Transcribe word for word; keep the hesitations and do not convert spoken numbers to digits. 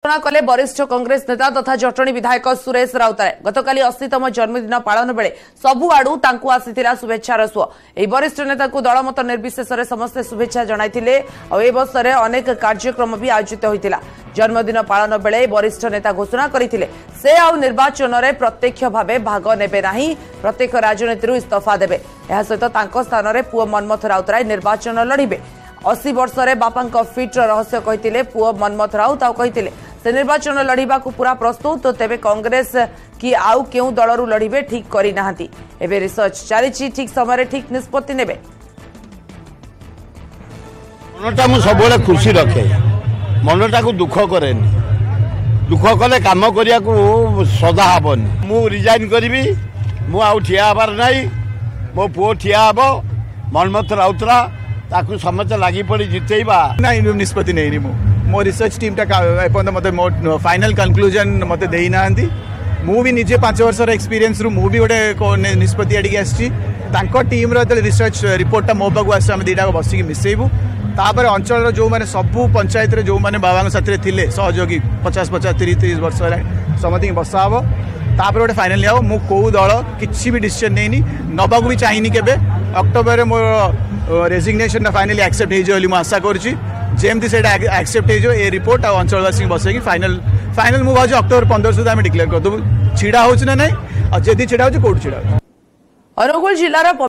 घोषणा कले वरिष्ठ कांग्रेस नेता तथा जटणी विधायक सुरेश राउतराय गतकाली अस्सीतम जन्मदिन पालन बेले सबुआड़ू तांकु आसीथिला शुभेच्छार सुओ। एही वरिष्ठ नेता को दलमत निर्विशेष समस्ते शुभेच्छा जणाइथिले और ए बसरे अनेक कार्यक्रम भी आयोजित होइतिला। जन्मदिन पालन बेले वरिष्ठ नेता घोषणा करथिले से आ निर्वाचन रे प्रत्यक्ष भावे भाग नेबे नाही, प्रत्येक राजनीति इस्तीफा देबे। एहा सहित तांको स्थान रे पुओ मनमथ राउतराय निर्वाचन लड़िबे। अस्सी वर्ष बापा फिट रहस्य कहते पुओ मनमथ राउत कहते से निर्वाचन लड़िबा को पूरा प्रस्तुत। तेबे कांग्रेस कि आउ केउ दलरू लड़िबे ठीक करी नाहंती। एबे रिसर्च चली ठीक समय ठीक निष्पत्ति नेबे। मनटा मु सबले खुशी रखे, मनटा को दुख करे, दुख कले काम करिया को सदा हबनी। मु रिजाइन करिवि, मु आउ ठिया हबार नाही, मो पुओ ठिया हबो। मनमथ राउतरा ताकू समझ लगी पड़ी जितेबा नहीं निष्पत्ति नहीं मो मो रिसर्च टीम टा मत मो फाइनल कंक्लूजन मत दे ना मु भी निजे पांच वर्ष एक्सपीरियंस रु मु भी गोटे निष्पत्ति आड़ी आसी टीम रिसर्च रिपोर्ट टा मो पाक आस दीटा बसिक मिसेबू। तापर अंचल जो मैंने सबू पंचायत रे जो मैंने बाबा साथी थे सहयोगी पचास पचास तीस तीस वर्ष समति बसा हम। तापर गोटे फाइनल लिया मु कौ दल किसी भी डिसीजन नहीं नबाक भी चाहिए केबे। अक्टोबर मोर रेजिग्नेशन फाइनली एक्सेप्ट हो आशा करमती से एक्सेप्ट हो रिपोर्ट आ अंचलवासी बसई फाइनल फाइनल मुझे अक्टोबर पंद्रह सुधा डिक्लेयर करदेबू। छिड़ा हो ना नहीं, जदि छिड़ा हो कौट छिड़ा। अनुगुल जिलार